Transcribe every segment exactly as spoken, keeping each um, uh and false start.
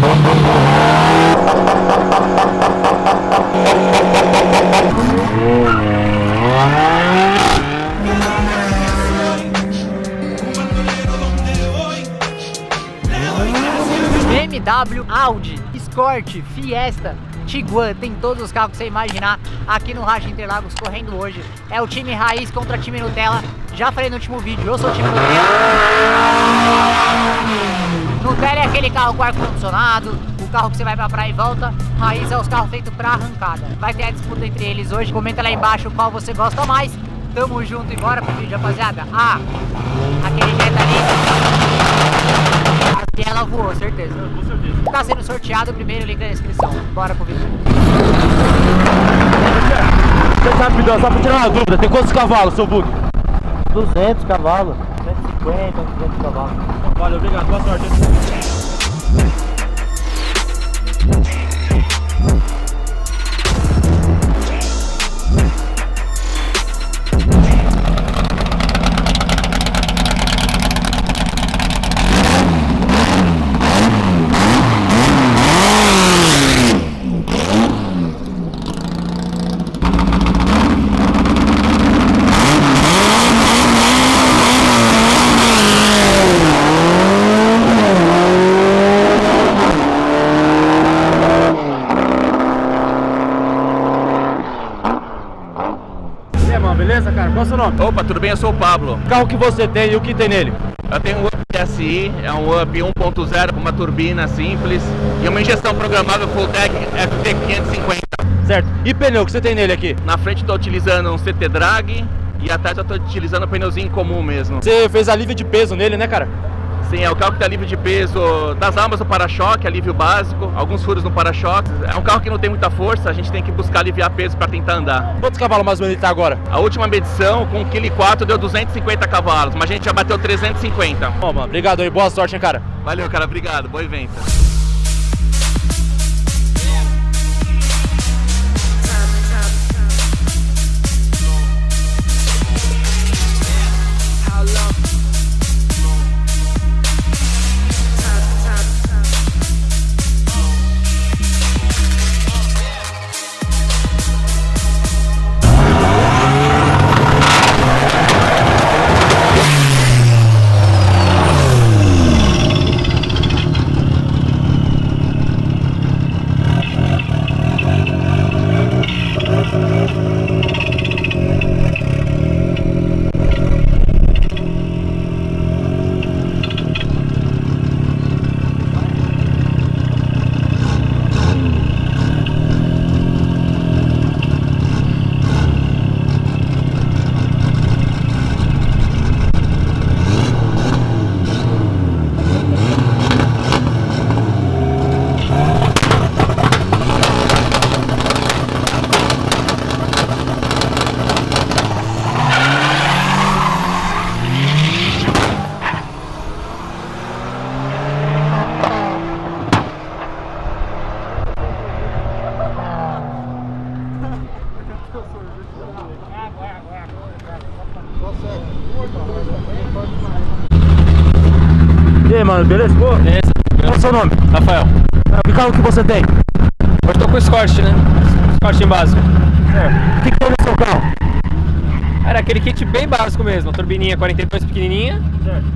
B M W, Audi, Escort, Fiesta, Tiguan, tem todos os carros que você imaginar aqui no Racha Interlagos correndo hoje. É o time Raiz contra time Nutella. Já falei no último vídeo, eu sou o time Nutella. Nutella é aquele carro com ar-condicionado, o carro que você vai pra praia e volta. Raiz é os carros feitos pra arrancada. Vai ter a disputa entre eles hoje. Comenta lá embaixo qual você gosta mais. Tamo junto e bora pro vídeo, rapaziada. Ah, aquele Jetta ali, e ela voou, certeza. Com certeza. Tá sendo sorteado, o primeiro link na descrição. Bora pro vídeo. Você sabe, Pidão, só pra tirar uma dúvida, tem quantos cavalos, seu bug? duzentos cavalos, cento e cinquenta, duzentos cavalos. Valeu, obrigado, boa sorte. Beleza, cara? Qual é o seu nome? Opa, tudo bem? Eu sou o Pablo. O carro que você tem e o que tem nele? Eu tenho um Up S I, é um Up um ponto zero com uma turbina simples e uma injeção programável Fulltech F T quinhentos e cinquenta. Certo. E pneu que você tem nele aqui? Na frente estou utilizando um C T Drag e atrás eu estou utilizando um pneuzinho comum mesmo. Você fez alívio de peso nele, né, cara? Sim, é o carro que tem alívio de peso das almas do para-choque, alívio básico, alguns furos no para-choque. É um carro que não tem muita força, a gente tem que buscar aliviar peso para tentar andar. Quantos cavalos mais ou menos ele tá agora? A última medição com um vírgula quatro quilograma deu duzentos e cinquenta cavalos, mas a gente já bateu trezentos e cinquenta. Bom, mano, obrigado aí, boa sorte, hein, cara. Valeu, cara, obrigado, boa evento. E aí, mano, beleza? Pô, beleza. Qual é o seu nome? Rafael. Que carro que você tem? Hoje tô com o Escort, né? Escort básico. É. O que que tem no seu carro? Era aquele kit bem básico mesmo, turbininha quarenta e dois pequenininha. Certo.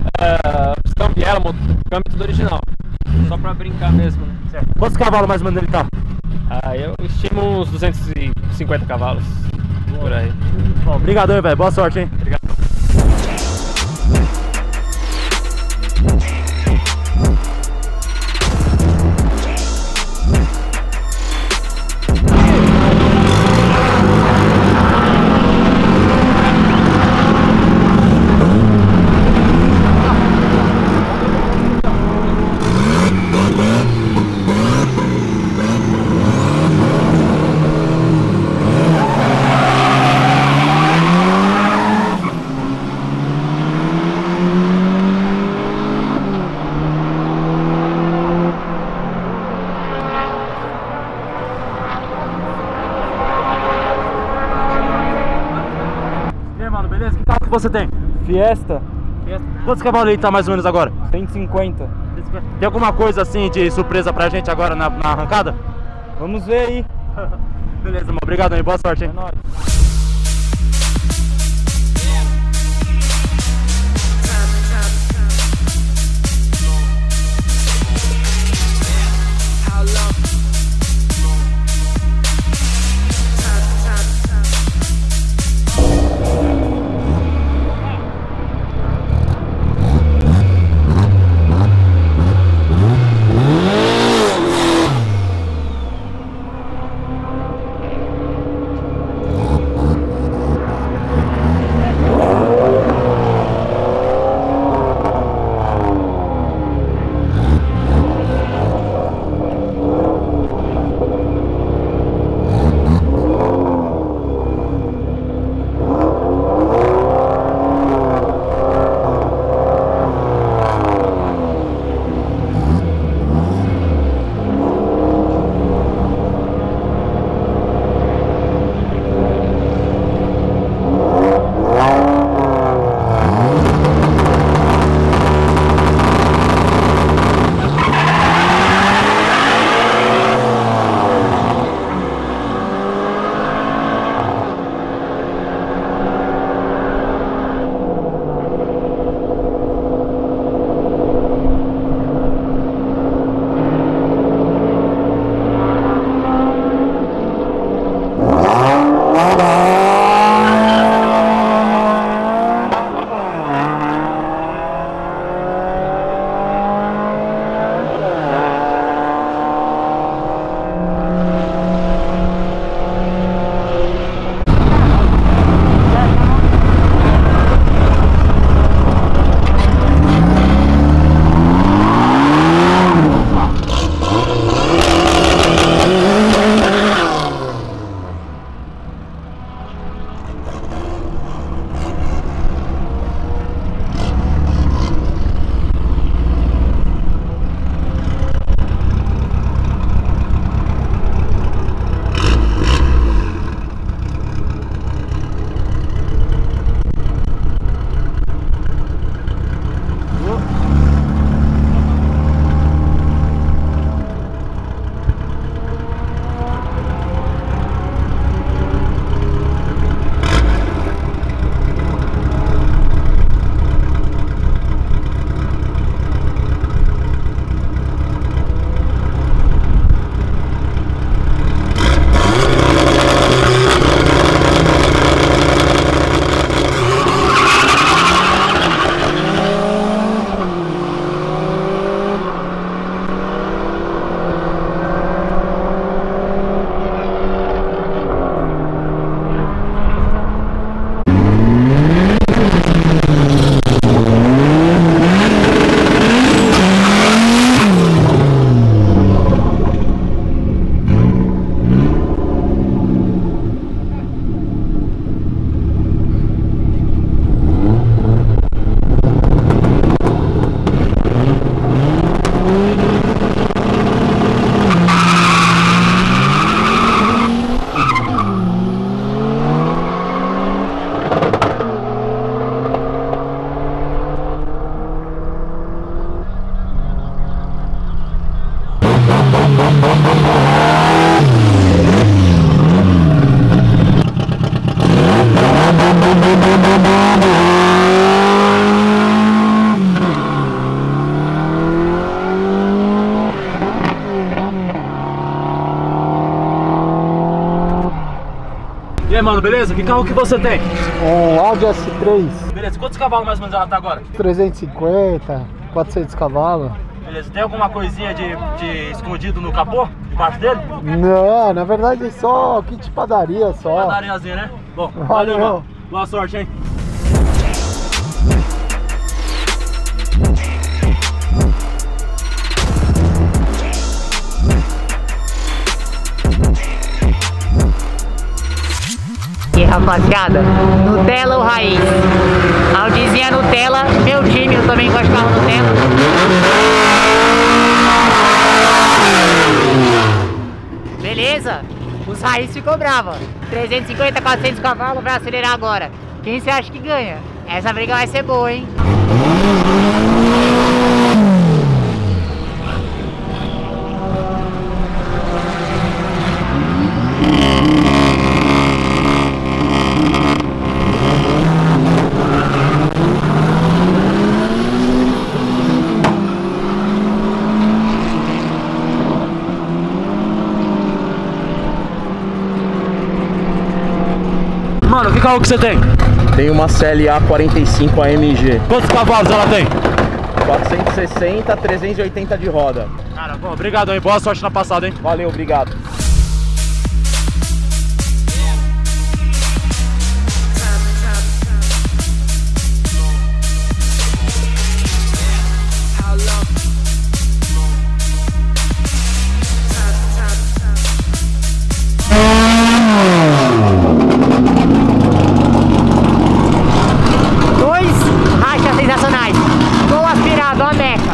Uh, pistão, biela, câmbio tudo original. Só pra brincar mesmo, né? Certo. Quantos cavalos mais ou menos ele tá? Ah, eu estimo uns duzentos e cinquenta cavalos. Boa. Por aí. Bom, obrigado aí, velho. Boa sorte, hein? Obrigado. Beleza? Que carro que você tem? Fiesta, Fiesta. Quantos cavalos ele tá mais ou menos agora? cento e cinquenta. Tem alguma coisa assim de surpresa pra gente agora na, na arrancada? Vamos ver aí. Beleza, mano. Obrigado aí. Boa sorte, hein? É nóis. E aí, mano, beleza? Que carro que você tem? Um Audi S três. Beleza, quantos cavalos mais ou menos ela tá agora? trezentos e cinquenta, quatrocentos cavalos. Beleza, tem alguma coisinha de, de escondido no capô? Debaixo dele? Não, na verdade é só kit padaria só. Padariazinha, né? Bom, valeu, Valeu. mano. Boa sorte, hein? E aí, rapaziada, Nutella ou raiz? Audizinha Nutella, meu time, eu também gosto de carro Nutella. Beleza? Os raiz ficou brava. trezentos e cinquenta, quatrocentos cavalos, vai acelerar agora. Quem você acha que ganha? Essa briga vai ser boa, hein? Que carro que você tem? Tem uma C L A quarenta e cinco A M G. Quantos cavalos ela tem? quatrocentos e sessenta, trezentos e oitenta de roda. Cara, bom, obrigado, hein? Boa sorte na passada, hein? Valeu, obrigado. Dois rachas sensacionais. Gol aspirado, ó a meca.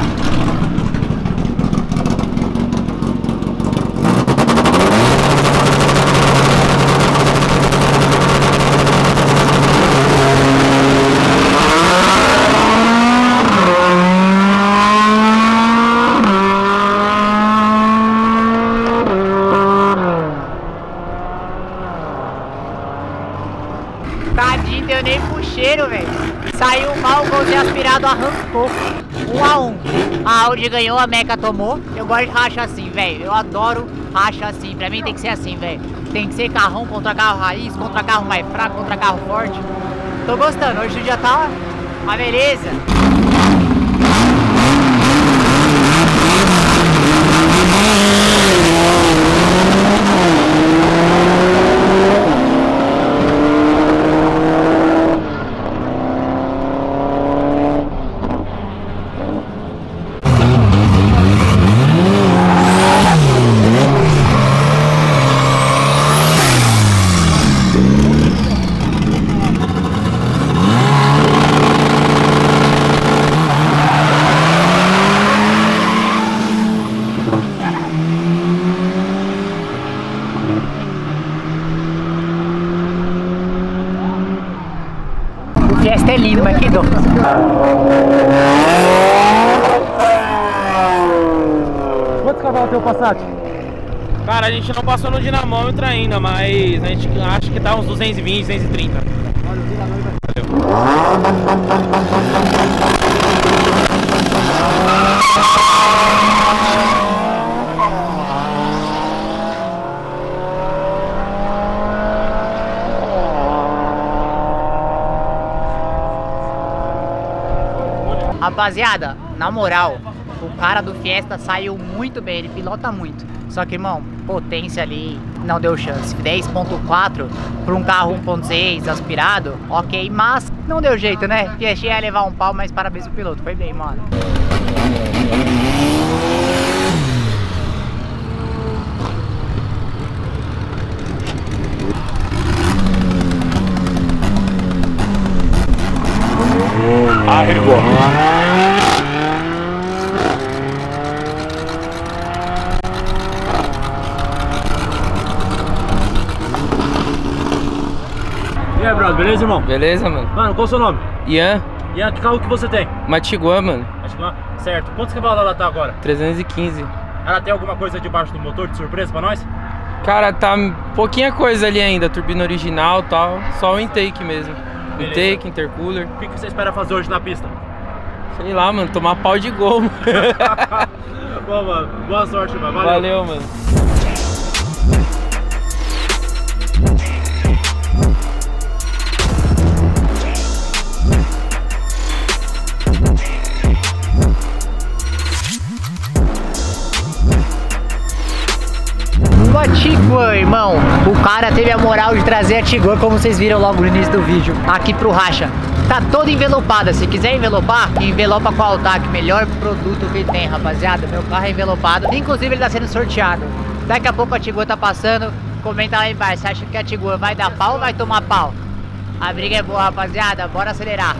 Tadinho, deu nem pro cheiro, velho. Saiu mal, o golzinho aspirado arrancou. Um a um. A Audi ganhou, a Meca tomou. Eu gosto de racha assim, velho. Eu adoro racha assim. Pra mim tem que ser assim, velho. Tem que ser carrão contra carro raiz, contra carro mais fraco, contra carro forte. Tô gostando. Hoje o dia tá uma beleza. Fiesta é lindo, mas que dor. Quantos cavalos tem o Passat? Cara, a gente não passou no dinamômetro ainda, mas a gente acha que tá uns duzentos e vinte, duzentos e trinta. Rapaziada, na moral, o cara do Fiesta saiu muito bem, ele pilota muito. Só que, irmão, potência ali não deu chance. dez ponto quatro para um carro um ponto seis aspirado, ok, mas não deu jeito, né? Fiesta ia levar um pau, mas parabéns pro piloto, foi bem, mano. Arregou. E aí, brother, beleza, irmão? Beleza, mano? Mano, qual é o seu nome? Ian, Ian, que carro que você tem? uma Tiguan, mano. Acho que não. Certo. Quantos cavalos ela tá agora? trezentos e quinze. Ela tem alguma coisa debaixo do motor de surpresa pra nós? Cara, tá pouquinha coisa ali ainda, turbina original e tal, só o intake mesmo. Beleza. Intake, intercooler. O que que você espera fazer hoje na pista? Sei lá, mano, tomar pau de gol. Mano. Bom, mano, boa sorte, mano. Valeu, Valeu, mano. Uma Tiguan, irmão. O cara teve a moral de trazer a Tiguan, como vocês viram logo no início do vídeo, aqui pro racha. Tá toda envelopada, se quiser envelopar, envelopa com a Altac, melhor produto que tem, rapaziada. Meu carro é envelopado, inclusive ele tá sendo sorteado. Daqui a pouco a Tiguan tá passando, comenta lá embaixo, você acha que a Tiguan vai dar pau ou vai tomar pau? A briga é boa, rapaziada, bora acelerar.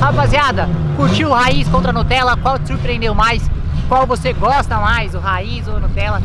Rapaziada, curtiu o Raiz contra a Nutella? Qual te surpreendeu mais? Qual você gosta mais, o Raiz ou a Nutella?